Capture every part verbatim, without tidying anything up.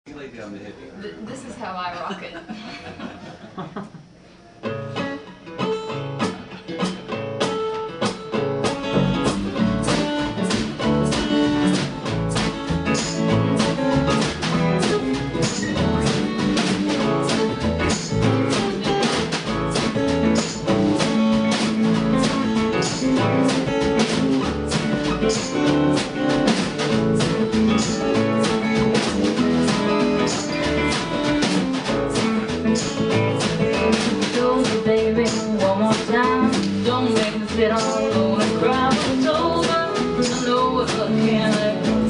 Lay down the hip. Th this is how I rock it. Baby, one more time. Don't make me sit all alone and cry. It's over. I know what I can't let go.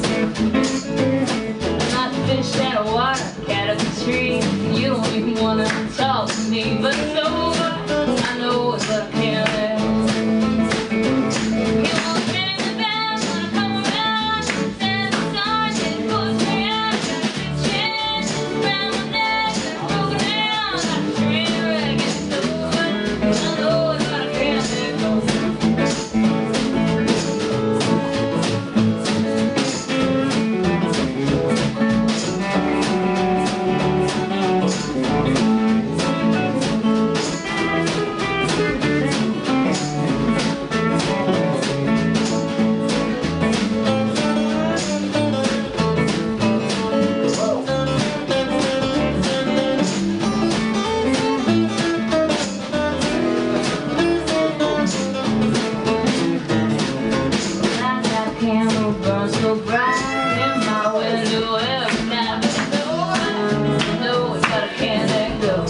Not fish out of water, cat up the tree. You don't even wanna talk to me, but it's over. I know what I can't let go. You won't bring me back when I come around. Send the stars and push me out. Got a big chain around my neck and broken down. Like a train wreck. It's over. I know what I can't let go. Candle burns so bright in my window every night. But it's over. I know it, but I can't let go.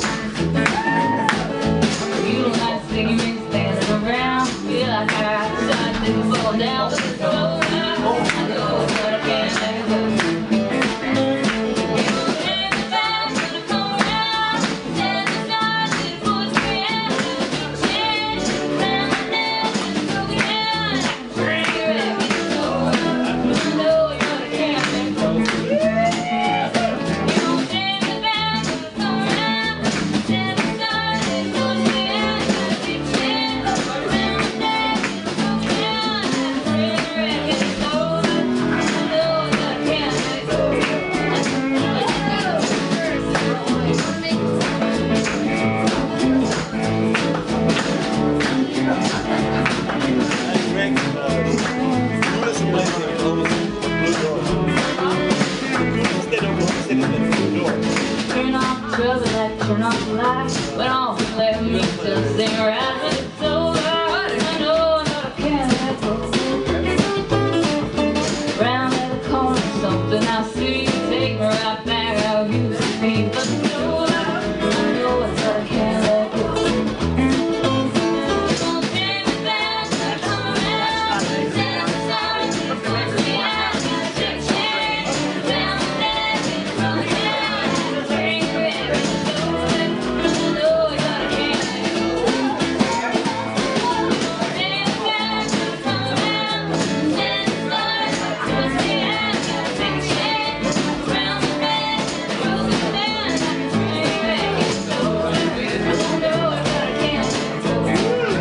You don't like to see me standing around. Feel like I tried to fall down, but it's over. I know it, but I can't let go. You won't take me back when I come around. Send the stars and push me out. Got a big chain around my neck and broken down like a train wreck. Turn off the trouble, like turn off the light. But all let me just sing right, but it's over. I know that I can't let go. Round at the corner, something I see. Take me right back how you used to be. But it's over. I know it, but I can't let go. You won't take me back when I come around. Send the stars and push me out. Got a big chain around my neck and broken down like a train wreck. It's over. I know it, but I can't let go. You won't take me back when I come around. Send the stars and push me out. Got a big chain around my neck and broken down like a train wreck. It's over. I know it, but I can't let go. It's over. I know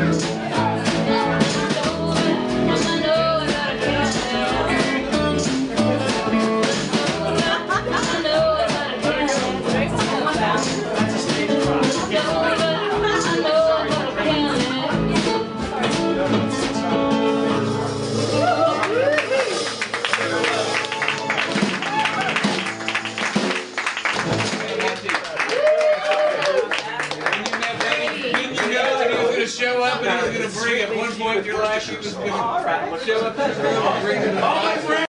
it, but I can't Show up and he was going to bring at one point in your life, he was going to show up and bring it.